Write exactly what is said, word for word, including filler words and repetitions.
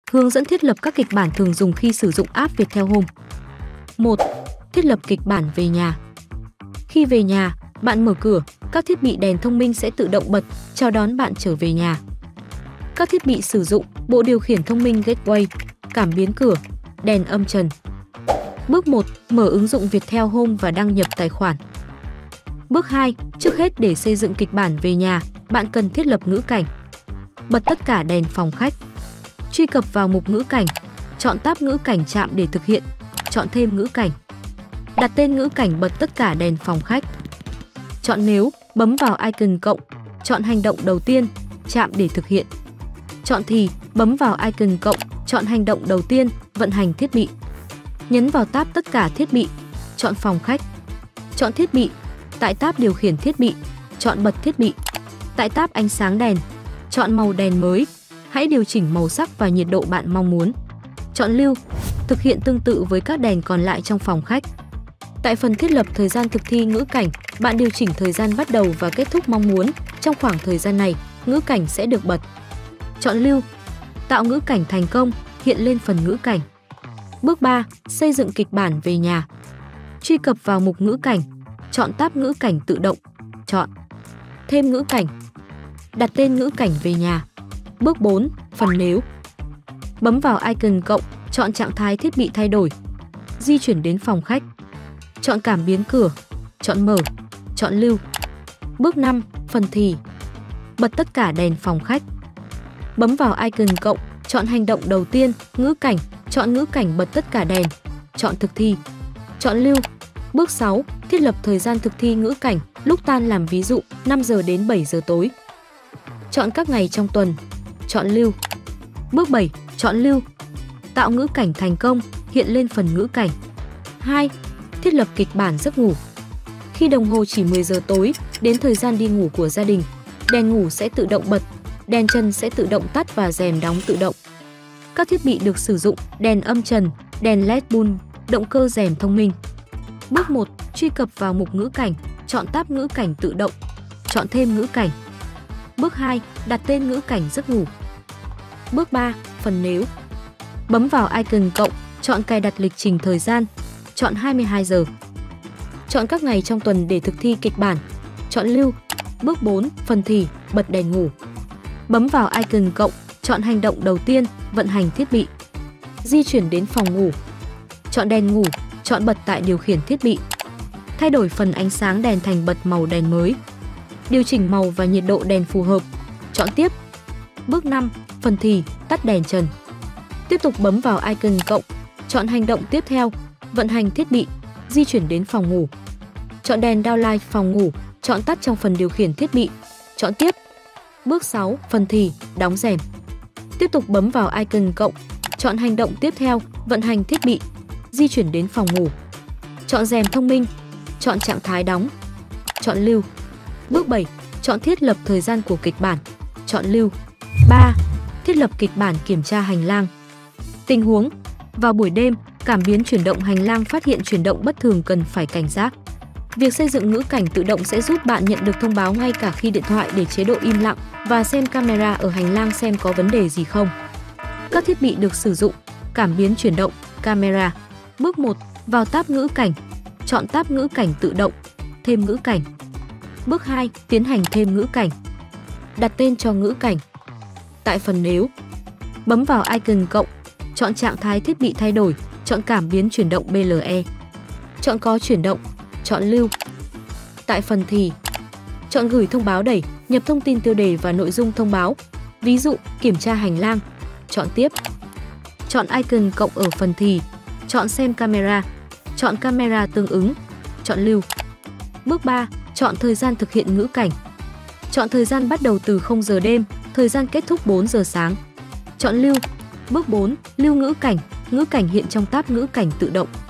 Hướng dẫn thiết lập các kịch bản thường dùng khi sử dụng app Viettel Home. một. Thiết lập kịch bản về nhà. Khi về nhà, bạn mở cửa, các thiết bị đèn thông minh sẽ tự động bật, chào đón bạn trở về nhà. Các thiết bị sử dụng bộ điều khiển thông minh Gateway, cảm biến cửa, đèn âm trần. Bước một. Mở ứng dụng Viettel Home và đăng nhập tài khoản. Bước hai. Trước hết để xây dựng kịch bản về nhà, bạn cần thiết lập ngữ cảnh. Bật tất cả đèn phòng khách. Truy cập vào mục ngữ cảnh, chọn tab ngữ cảnh chạm để thực hiện, chọn thêm ngữ cảnh. Đặt tên ngữ cảnh bật tất cả đèn phòng khách. Chọn nếu, bấm vào icon cộng, chọn hành động đầu tiên, chạm để thực hiện. Chọn thì, bấm vào icon cộng, chọn hành động đầu tiên, vận hành thiết bị. Nhấn vào tab tất cả thiết bị, chọn phòng khách. Chọn thiết bị, tại tab điều khiển thiết bị, chọn bật thiết bị. Tại tab ánh sáng đèn, chọn màu đèn mới. Hãy điều chỉnh màu sắc và nhiệt độ bạn mong muốn. Chọn lưu, thực hiện tương tự với các đèn còn lại trong phòng khách. Tại phần thiết lập thời gian thực thi ngữ cảnh, bạn điều chỉnh thời gian bắt đầu và kết thúc mong muốn. Trong khoảng thời gian này, ngữ cảnh sẽ được bật. Chọn lưu, tạo ngữ cảnh thành công, hiện lên phần ngữ cảnh. Bước ba. Xây dựng kịch bản về nhà. Truy cập vào mục ngữ cảnh, chọn tab ngữ cảnh tự động, chọn thêm ngữ cảnh. Đặt tên ngữ cảnh về nhà. Bước bốn. Phần nếu. Bấm vào icon cộng, chọn trạng thái thiết bị thay đổi. Di chuyển đến phòng khách. Chọn cảm biến cửa, chọn mở, chọn lưu. Bước năm. Phần thì. Bật tất cả đèn phòng khách. Bấm vào icon cộng, chọn hành động đầu tiên, ngữ cảnh, chọn ngữ cảnh bật tất cả đèn, chọn thực thi, chọn lưu. Bước sáu. Thiết lập thời gian thực thi ngữ cảnh, lúc tan làm ví dụ năm giờ đến bảy giờ tối. Chọn các ngày trong tuần, chọn lưu. Bước bảy. Chọn lưu. Tạo ngữ cảnh thành công, hiện lên phần ngữ cảnh. hai. Thiết lập kịch bản giấc ngủ. Khi đồng hồ chỉ mười giờ tối, đến thời gian đi ngủ của gia đình, đèn ngủ sẽ tự động bật, đèn chân sẽ tự động tắt và rèm đóng tự động. Các thiết bị được sử dụng: đèn âm trần, đèn led bulb, động cơ rèm thông minh. Bước một. Truy cập vào mục ngữ cảnh, chọn tab ngữ cảnh tự động, chọn thêm ngữ cảnh. Bước hai. Đặt tên ngữ cảnh giấc ngủ. Bước ba. Phần nếu. Bấm vào icon cộng, chọn cài đặt lịch trình thời gian, chọn hai mươi hai giờ. Chọn các ngày trong tuần để thực thi kịch bản, chọn lưu. Bước bốn. Phần thì, bật đèn ngủ. Bấm vào icon cộng, chọn hành động đầu tiên, vận hành thiết bị. Di chuyển đến phòng ngủ. Chọn đèn ngủ, chọn bật tại điều khiển thiết bị. Thay đổi phần ánh sáng đèn thành bật màu đèn mới. Điều chỉnh màu và nhiệt độ đèn phù hợp. Chọn tiếp. Bước năm. Phần thì, tắt đèn trần. Tiếp tục bấm vào icon cộng, chọn hành động tiếp theo, vận hành thiết bị, di chuyển đến phòng ngủ. Chọn đèn downlight phòng ngủ, chọn tắt trong phần điều khiển thiết bị. Chọn tiếp. Bước sáu. Phần thì, đóng rèm. Tiếp tục bấm vào icon cộng, chọn hành động tiếp theo, vận hành thiết bị, di chuyển đến phòng ngủ. Chọn rèm thông minh, chọn trạng thái đóng, chọn lưu. Bước bảy. Chọn thiết lập thời gian của kịch bản, chọn lưu. ba. Thiết lập kịch bản kiểm tra hành lang. Tình huống: vào buổi đêm, cảm biến chuyển động hành lang phát hiện chuyển động bất thường cần phải cảnh giác. Việc xây dựng ngữ cảnh tự động sẽ giúp bạn nhận được thông báo ngay cả khi điện thoại để chế độ im lặng và xem camera ở hành lang xem có vấn đề gì không. Các thiết bị được sử dụng: cảm biến chuyển động, camera. Bước một. Vào tab ngữ cảnh, chọn tab ngữ cảnh tự động, thêm ngữ cảnh. Bước hai. Tiến hành thêm ngữ cảnh. Đặt tên cho ngữ cảnh. Tại phần nếu, bấm vào icon cộng, chọn trạng thái thiết bị thay đổi, chọn cảm biến chuyển động bê lờ e. Chọn có chuyển động, chọn lưu. Tại phần thì, chọn gửi thông báo đẩy, nhập thông tin tiêu đề và nội dung thông báo. Ví dụ, kiểm tra hành lang. Chọn tiếp. Chọn icon cộng ở phần thì, chọn xem camera. Chọn camera tương ứng, chọn lưu. Bước ba. Chọn thời gian thực hiện ngữ cảnh. Chọn thời gian bắt đầu từ không giờ đêm, thời gian kết thúc bốn giờ sáng. Chọn lưu. Bước bốn. Lưu ngữ cảnh. Ngữ cảnh hiện trong tab ngữ cảnh tự động.